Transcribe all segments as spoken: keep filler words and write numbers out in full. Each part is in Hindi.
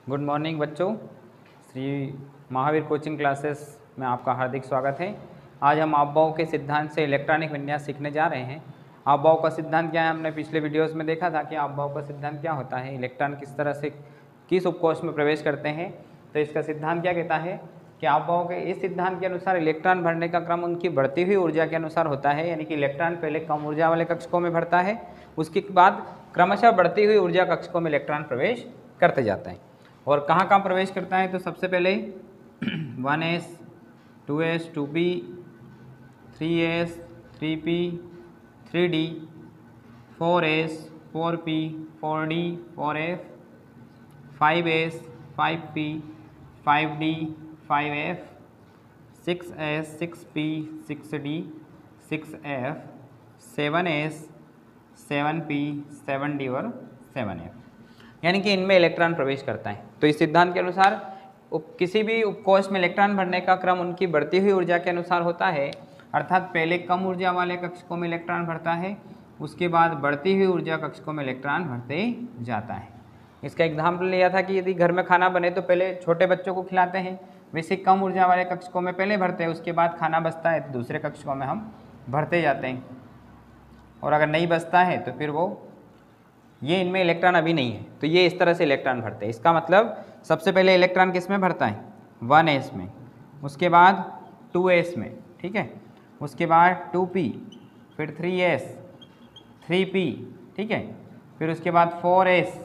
गुड मॉर्निंग बच्चों, श्री महावीर कोचिंग क्लासेस में आपका हार्दिक स्वागत है। आज हम अपवाओं के सिद्धांत से इलेक्ट्रॉनिक विन्यास सीखने जा रहे हैं। अपवाओं का सिद्धांत क्या है, हमने पिछले वीडियोस में देखा था कि अपवाओं का सिद्धांत क्या होता है, इलेक्ट्रॉन किस तरह से किस उपकोष में प्रवेश करते हैं। तो इसका सिद्धांत क्या कहता है कि अपवाओं के इस सिद्धांत के अनुसार इलेक्ट्रॉन भरने का क्रम उनकी बढ़ती हुई ऊर्जा के अनुसार होता है, यानी कि इलेक्ट्रॉन पहले कम ऊर्जा वाले कक्षकों में भरता है, उसके बाद क्रमशः बढ़ती हुई ऊर्जा कक्षकों में इलेक्ट्रॉन प्रवेश करते जाते हैं। और कहाँ कहाँ प्रवेश करता है, तो सबसे पहले one S, two S, two P, three S, three P, three D, four S, four P, four D, four F, five S, five P, five D, five F, six S, six P, six D, six F, seven S, seven P, seven D और सेवन एफ, यानी कि इनमें इलेक्ट्रॉन प्रवेश करता है। तो इस सिद्धांत के अनुसार उप किसी भी उपकोष में इलेक्ट्रॉन भरने का क्रम उनकी बढ़ती हुई ऊर्जा के अनुसार होता है, अर्थात पहले कम ऊर्जा वाले कक्षकों में इलेक्ट्रॉन भरता है, उसके बाद बढ़ती हुई ऊर्जा कक्षकों में इलेक्ट्रॉन भरते जाता है। इसका एग्जाम्पल लिया था कि यदि घर में खाना बने तो पहले छोटे बच्चों को खिलाते हैं, वैसे कम ऊर्जा वाले कक्षकों में पहले भरते हैं, उसके बाद खाना बचता है तो दूसरे कक्षकों में हम भरते जाते हैं, और अगर नहीं बचता है तो फिर वो ये इनमें इलेक्ट्रॉन अभी नहीं है तो ये इस तरह से इलेक्ट्रॉन भरते हैं। इसका मतलब सबसे पहले इलेक्ट्रॉन किस में भरता है, वन एस में, उसके बाद टू एस में, ठीक है, उसके बाद टू पी, फिर थ्री एस, थ्री पी, ठीक है, फिर उसके बाद फोर एस,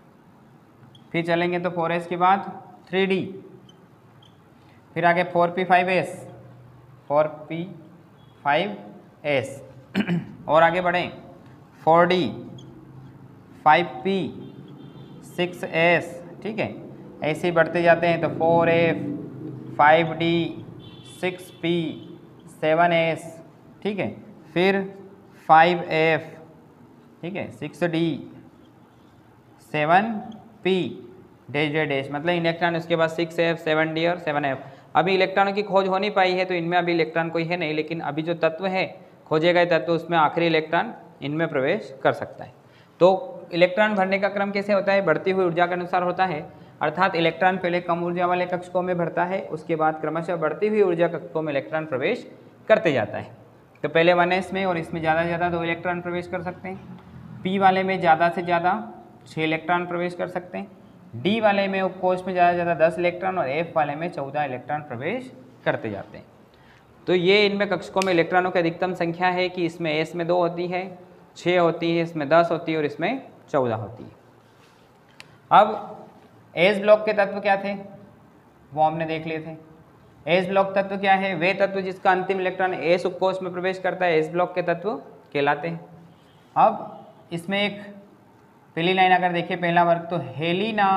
फिर चलेंगे तो फोर एस के बाद थ्री डी, फिर आगे four P, five S, four P, five S और आगे बढ़ें four D, five P, six S, ठीक है, ऐसे ही बढ़ते जाते हैं तो four F, five D, six P, seven S, ठीक है, फिर फाइव एफ, ठीक है, six D, seven P, dash dash dash, मतलब इलेक्ट्रॉन उसके बाद सिक्स एफ, सेवन डी और सेवन एफ। अभी इलेक्ट्रॉनों की खोज हो नहीं पाई है तो इनमें अभी इलेक्ट्रॉन कोई है नहीं, लेकिन अभी जो तत्व है खोजे गए तत्व उसमें आखिरी इलेक्ट्रॉन इनमें प्रवेश कर सकता है। तो इलेक्ट्रॉन भरने का क्रम कैसे होता है, बढ़ती हुई ऊर्जा के अनुसार होता है, अर्थात इलेक्ट्रॉन पहले कम ऊर्जा वाले कक्षकों में भरता है, उसके बाद क्रमशः बढ़ती हुई ऊर्जा कक्षकों में इलेक्ट्रॉन प्रवेश करते जाता है। तो पहले वन एस में और इसमें ज़्यादा से ज़्यादा दो इलेक्ट्रॉन प्रवेश कर सकते हैं, पी वाले में ज़्यादा से ज़्यादा छः इलेक्ट्रॉन प्रवेश कर सकते हैं, डी वाले में उपकोष में ज़्यादा से ज़्यादा दस इलेक्ट्रॉन और एफ वाले में चौदह इलेक्ट्रॉन प्रवेश करते जाते हैं। तो ये इनमें कक्षकों में इलेक्ट्रॉनों की अधिकतम संख्या है कि इसमें एस में दो होती है, छः होती है, इसमें दस होती है और इसमें चौदह होती है। अब एस ब्लॉक के तत्व क्या थे वो हमने देख लिए थे। एस ब्लॉक तत्व क्या है, वे तत्व जिसका अंतिम इलेक्ट्रॉन एस उपकोष में प्रवेश करता है एस ब्लॉक के तत्व कहलाते हैं। अब इसमें एक पहली लाइन अगर देखिए, पहला वर्ग तो हेलिना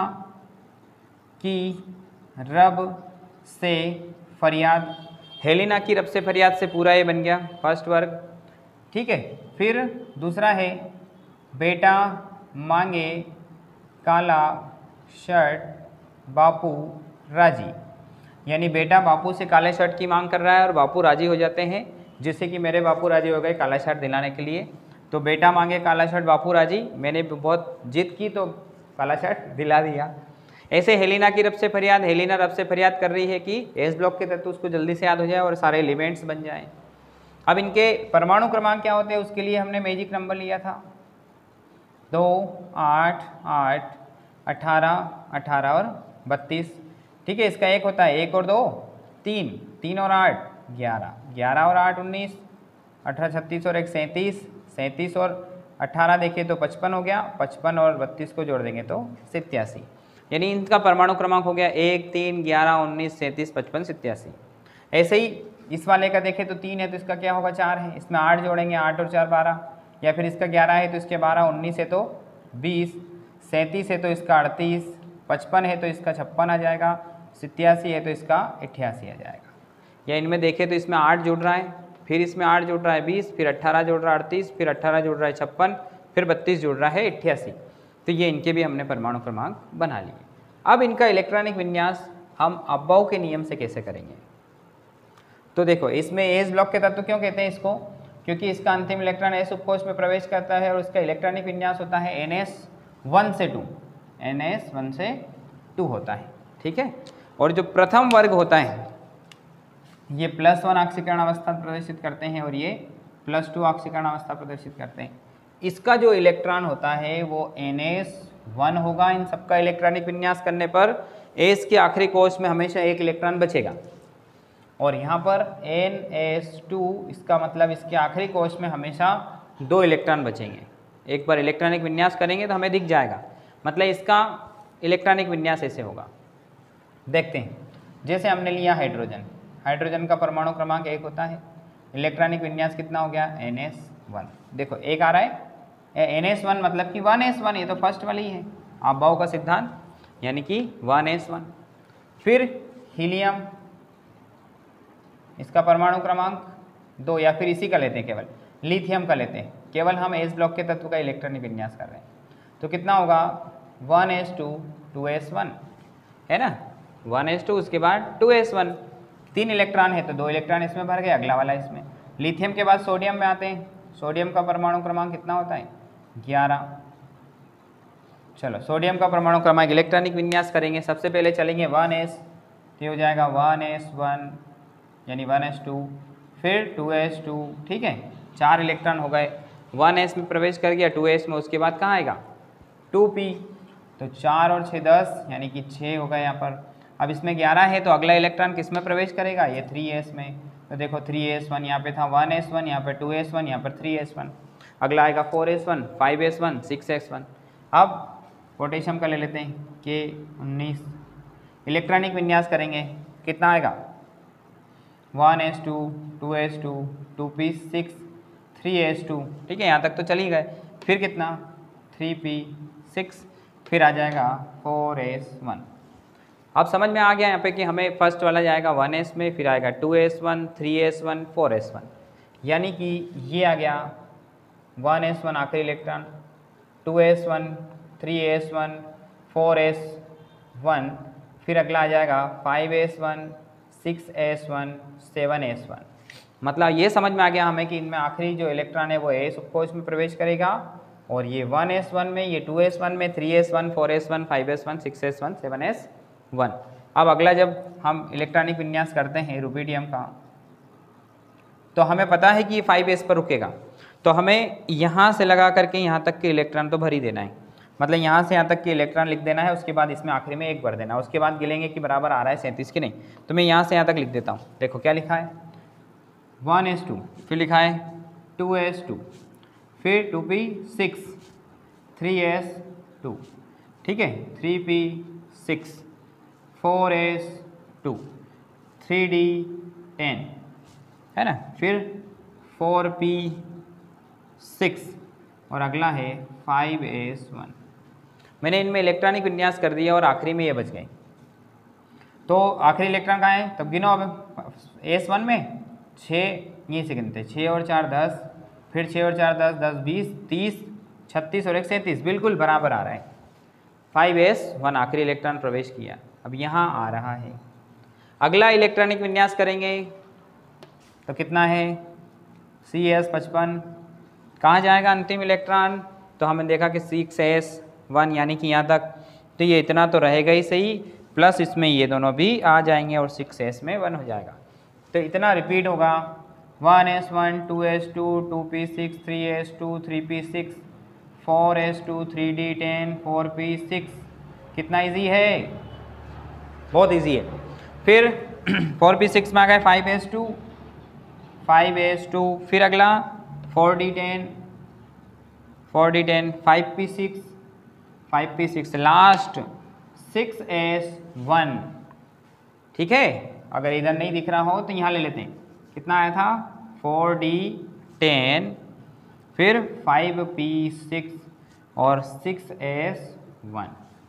की रब से फरियाद, हेलिना की रब से फरियाद से पूरा ये बन गया फर्स्ट वर्ग, ठीक है। फिर दूसरा है बेटा मांगे काला शर्ट बापू राजी, यानी बेटा बापू से काले शर्ट की मांग कर रहा है और बापू राजी हो जाते हैं, जिससे कि मेरे बापू राजी हो गए काला शर्ट दिलाने के लिए। तो बेटा मांगे काला शर्ट बापू राजी, मैंने बहुत जिद की तो काला शर्ट दिला दिया। ऐसे हेलिना की रब से फरियाद, हेलिना रब से फरियाद कर रही है कि एस ब्लॉक के तत्व उसको जल्दी से याद हो जाए और सारे एलिमेंट्स बन जाएं। अब इनके परमाणु क्रमांक क्या होते हैं उसके लिए हमने मैजिक नंबर लिया था, दो, आठ, आठ, अठारह, अठारह और बत्तीस, ठीक है। इसका एक होता है एक और दो तीन, तीन और आठ ग्यारह, ग्यारह और आठ उन्नीस, अठारह छत्तीस और एक सैंतीस, सैंतीस और अठारह देखिए तो पचपन हो गया, पचपन और बत्तीस को जोड़ देंगे तो सत्तासी, यानी इनका परमाणु क्रमांक हो गया एक, तीन, ग्यारह, उन्नीस, सैंतीस, पचपन, सत्तासी। ऐसे ही इस वाले का देखें तो तीन है तो इसका क्या होगा, चार है, इसमें आठ जोड़ेंगे, आठ और चार बारह, या फिर इसका ग्यारह है तो इसके बारह, उन्नीस है तो बीस, सैंतीस है तो इसका अड़तीस, पचपन है तो इसका छप्पन आ जाएगा, सत्तासी है तो इसका अट्ठासी आ जाएगा। या इनमें देखें तो इसमें आठ जुड़ रहा है, फिर इसमें आठ जुड़ रहा है बीस, फिर अट्ठारह जुड़ रहा है अड़तीस, फिर अट्ठारह जुड़ रहा है छप्पन, फिर बत्तीस जुड़ रहा है अट्ठासी। तो ये इनके भी हमने परमाणु क्रमांक बना लिए। अब इनका इलेक्ट्रॉनिक विन्यास हम अपवाओं के नियम से कैसे करेंगे। तो देखो इसमें एस ब्लॉक के तत्व क्यों कहते हैं इसको, क्योंकि इसका अंतिम इलेक्ट्रॉन एस उपकोष में प्रवेश करता है और उसका इलेक्ट्रॉनिक विन्यास होता है एन एस वन से टू, एन एस वन से टू। टू होता है, ठीक है। और जो प्रथम वर्ग होता है ये प्लस वन ऑक्सीकरण अवस्था प्रदर्शित करते हैं और ये प्लस टू ऑक्सीकरण अवस्था प्रदर्शित करते हैं। इसका जो इलेक्ट्रॉन होता है वो एन एस वन होगा। इन सबका इलेक्ट्रॉनिक विन्यास करने पर एस के आखिरी कोश में हमेशा एक इलेक्ट्रॉन बचेगा और यहाँ पर एन एस टू, इसका मतलब इसके आखिरी कोश में हमेशा दो इलेक्ट्रॉन बचेंगे। एक बार इलेक्ट्रॉनिक विन्यास करेंगे तो हमें दिख जाएगा, मतलब इसका इलेक्ट्रॉनिक विन्यास ऐसे होगा। देखते हैं, जैसे हमने लिया हाइड्रोजन, हाइड्रोजन का परमाणु क्रमांक एक होता है, इलेक्ट्रॉनिक विन्यास कितना हो गया एन एस वन। देखो एक आ रहा है एन एस वन मतलब कि वन एस वन, ये तो फर्स्ट वाली है अभाव का सिद्धांत, यानी कि वन एस वन। फिर हीलियम, इसका परमाणु क्रमांक दो, या फिर इसी का लेते हैं केवल, लिथियम का लेते हैं, केवल हम एस ब्लॉक के तत्व का इलेक्ट्रॉनिक विन्यास कर रहे हैं। तो कितना होगा one S two two s one, है ना, वन एस टू उसके बाद टू एस वन। तीन इलेक्ट्रॉन है तो दो इलेक्ट्रॉन इसमें भर गए, अगला वाला इसमें। लिथियम के बाद सोडियम में आते हैं, सोडियम का परमाणु क्रमांक कितना होता है ग्यारह। चलो सोडियम का परमाणु क्रमांक इलेक्ट्रॉनिक विन्यास करेंगे, सबसे पहले चलेंगे वन एस, तो हो जाएगा वन एस वन यानी वन एस टू, फिर टू एस टू, ठीक है, चार इलेक्ट्रॉन हो गए, वन एस में प्रवेश कर गया टू एस में, उसके बाद कहाँ आएगा टू पी, तो चार और छः दस यानी कि छः हो गए यहाँ पर। अब इसमें ग्यारह है तो अगला इलेक्ट्रॉन किस में प्रवेश करेगा, ये थ्री एस में, तो देखो थ्री एस वन, यहाँ पे था वन एस वन, यहाँ पे टू एस वन, यहाँ पर थ्री एस वन, अगला आएगा four s one, five s one, six s one. अब पोटेशियम का ले लेते हैं के उन्नीस, इलेक्ट्रॉनिक विन्यास करेंगे कितना आएगा one S two, two S two, two p six, three s two, ठीक है, यहाँ तक तो चल ही गए। फिर कितना थ्री पी सिक्स, फिर आ जाएगा फोर एस वन। अब समझ में आ गया यहाँ पे कि हमें फर्स्ट वाला जाएगा वन एस में, फिर आएगा two s one, three s one, four s one, यानी कि ये आ गया वन एस वन आखिरी electron, two s one, three s one, four s one, फिर अगला आ जाएगा five s one, six s one, seven s one. मतलब ये समझ में आ गया हमें कि इनमें आखिरी जो इलेक्ट्रॉन है वो एस उपकोश में प्रवेश करेगा, और ये वन एस वन में, ये टू एस वन में, three s one, four s one, five s one, six s one, seven s one. अब अगला जब हम इलेक्ट्रॉनिक विन्यास करते हैं रुबिडियम का, तो हमें पता है कि ये फाइव एस पर रुकेगा, तो हमें यहाँ से लगा करके यहाँ तक के इलेक्ट्रॉन तो भर ही देना है, मतलब यहाँ से यहाँ तक के इलेक्ट्रॉन लिख देना है, उसके बाद इसमें आखिरी में एक भर देना है, उसके बाद गिलेंगे कि बराबर आ रहा है सैंतीस की नहीं, तो मैं यहाँ से यहाँ तक लिख देता हूँ। देखो क्या लिखा है वन एस टू, फिर लिखा है टू एस टू, फिर two p six, three s two, ठीक है, three p six, four s two, three d ten, है ना, फिर फोर पी सिक्स, और अगला है फाइव एस वन। मैंने इनमें इलेक्ट्रॉनिक विन्यास कर दिया और आखिरी में ये बच गए। तो आखिरी इलेक्ट्रॉन कहाँ है, तब गिनो। अब एस वन में छः, ये से गिनते, छः और चार दस, फिर छः और चार दस, दस बीस, तीस, छत्तीस और एक सैंतीस, बिल्कुल बराबर आ रहा है। फाइव एस वन आखिरी इलेक्ट्रॉन प्रवेश किया, अब यहाँ आ रहा है। अगला इलेक्ट्रॉनिक विन्यास करेंगे तो कितना है सी एस पचपन, कहाँ जाएगा अंतिम इलेक्ट्रॉन, तो हमने देखा कि सिक्स एस वन यानी कि यहाँ तक, तो ये इतना तो रहेगा ही सही, प्लस इसमें ये दोनों भी आ जाएंगे और सिक्स एस में वन हो जाएगा। तो इतना रिपीट होगा one S one, two S two, two p six, three s two, three p six, four s two, three d ten, four p six. कितना इजी है, बहुत इजी है। फिर फोर पी सिक्स में आ गए five s two, five s two, फिर अगला four d ten, four d ten, five P six, five P six, last six s one, ठीक है। अगर इधर नहीं दिख रहा हो तो यहाँ ले लेते हैं, कितना आया था फोर डी टेन, फिर फाइव पी सिक्स और सिक्स एस वन,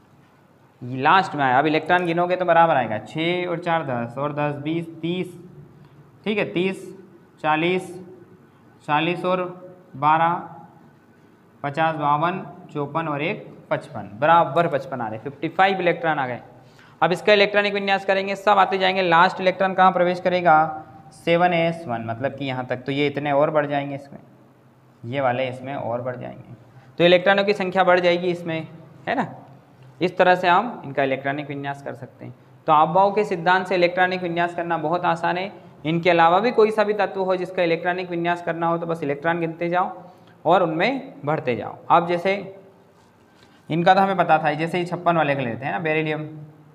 लास्ट में आया। अब इलेक्ट्रॉन गिनोगे तो बराबर आएगा, छः और चार दस, और दस बीस तीस, ठीक है, तीस, चालीस, चालीस और बारह, पचास, बावन, चौपन और एक पचपन, बराबर पचपन आ रहे, फिफ्टी फाइव इलेक्ट्रॉन आ गए। अब इसका इलेक्ट्रॉनिक विन्यास करेंगे, सब आते जाएंगे, लास्ट इलेक्ट्रॉन कहाँ प्रवेश करेगा सेवन एस वन, मतलब कि यहाँ तक, तो ये इतने और बढ़ जाएंगे इसमें, ये वाले इसमें और बढ़ जाएंगे, तो इलेक्ट्रॉनों की संख्या बढ़ जाएगी इसमें, है ना। इस तरह से हम इनका इलेक्ट्रॉनिक विन्यास कर सकते हैं। तो आपबाउ के सिद्धांत से इलेक्ट्रॉनिक विन्यास करना बहुत आसान है। इनके अलावा भी कोई सा भी तत्व हो जिसका इलेक्ट्रॉनिक विन्यास करना हो तो बस इलेक्ट्रॉन गिनते जाओ और उनमें बढ़ते जाओ। अब जैसे इनका तो हमें पता था, जैसे ही छप्पन वाले का लेते हैं ना, बेरिलियम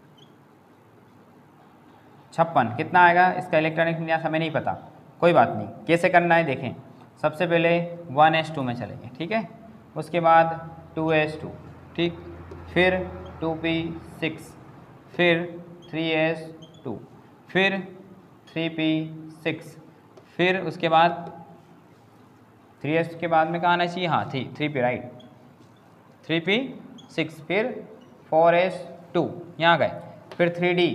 छप्पन कितना आएगा, इसका इलेक्ट्रॉनिक विन्यास हमें नहीं पता, कोई बात नहीं, कैसे करना है देखें। सबसे पहले वन एस टू में चलेंगे, ठीक है, उसके बाद टू एस टू, ठीक, फिर टू पी सिक्स, फिर थ्री एस टू, फिर थ्री पी सिक्स, फिर उसके बाद थ्री एस के बाद में कहाँ आना चाहिए, हाँ three three p right, three p six, फिर फोर एस टू, यहाँ गए, फिर थ्री डी।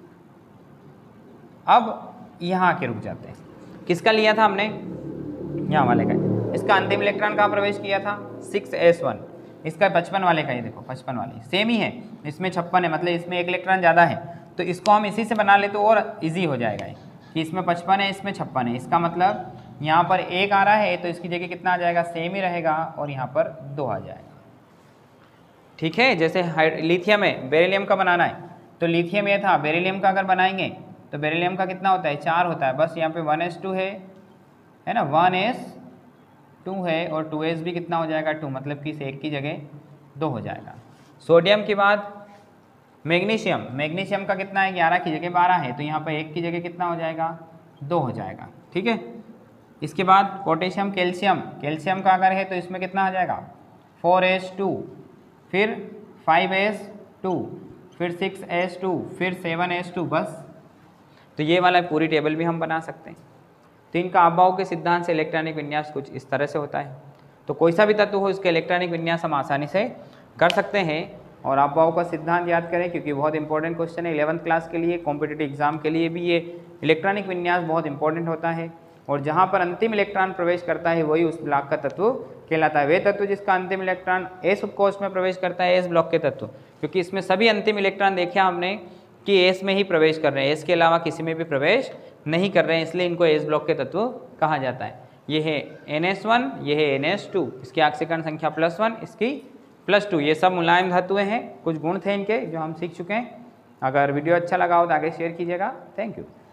अब यहाँ आके रुक जाते हैं, किसका लिया था हमने, यहाँ वाले का, इसका अंतिम इलेक्ट्रॉन कहाँ प्रवेश किया था, सिक्स एस वन, इसका पचपन वाले का, ये देखो पचपन वाले सेम ही है, इसमें छप्पन है, मतलब इसमें एक इलेक्ट्रॉन ज़्यादा है, तो इसको हम इसी से बना ले तो और इजी हो जाएगा कि इसमें पचपन है, इसमें छप्पन है, इसका मतलब यहाँ पर एक आ रहा है तो इसकी जगह कितना आ जाएगा, सेम ही रहेगा, और यहाँ पर दो आ जाएगा, ठीक है। जैसे लिथियम है, बेरिलियम का बनाना है, तो लिथियम ये था, बेरिलियम का अगर बनाएंगे तो बेरिलियम का कितना होता है, चार होता है, बस यहाँ पे वन एस टू है है ना, वन एस टू है, और टू एस भी कितना हो जाएगा, टू, मतलब कि इस एक की जगह दो हो जाएगा। सोडियम के बाद मैग्नीशियम, मैग्नीशियम का कितना है, ग्यारह की जगह बारह है, तो यहाँ पर एक की जगह कितना हो जाएगा, दो हो जाएगा, ठीक है। इसके बाद पोटेशियम, कैल्शियम, कैल्शियम का अगर है तो इसमें कितना आ जाएगा, फोर एस टू, फिर फाइव एस टू, फिर सिक्स एस टू, फिर सेवन एस टू, बस। तो ये वाला पूरी टेबल भी हम बना सकते हैं। तो इनका आपबाउ के सिद्धांत से इलेक्ट्रॉनिक विन्यास कुछ इस तरह से होता है। तो कोई सा भी तत्व हो, इसके इलेक्ट्रॉनिक विन्यास हम आसानी से कर सकते हैं। और आपबाउ का सिद्धांत याद करें, क्योंकि बहुत इंपॉर्टेंट क्वेश्चन है इलेवंथ क्लास के लिए, कॉम्पिटिटिव एग्जाम के लिए भी ये इलेक्ट्रॉनिक विन्यास बहुत इंपॉर्टेंट होता है। और जहाँ पर अंतिम इलेक्ट्रॉन प्रवेश करता है वही उस ब्लॉक का तत्व कहलाता है। वे तत्व जिसका अंतिम इलेक्ट्रॉन एस उपकोष में प्रवेश करता है, एस ब्लॉक के तत्व, क्योंकि इसमें सभी अंतिम इलेक्ट्रॉन देखे हमने कि एस में ही प्रवेश कर रहे हैं, एस के अलावा किसी में भी प्रवेश नहीं कर रहे हैं, इसलिए इनको एस ब्लॉक के तत्व कहा जाता है। ये है एन एस वन, ये है एन एस टू, इसकी ऑक्सीकरण संख्या प्लस वन, इसकी प्लस टू, ये सब मुलायम धातुएं हैं। कुछ गुण थे इनके जो हम सीख चुके हैं। अगर वीडियो अच्छा लगा हो तो आगे शेयर कीजिएगा। Thank you.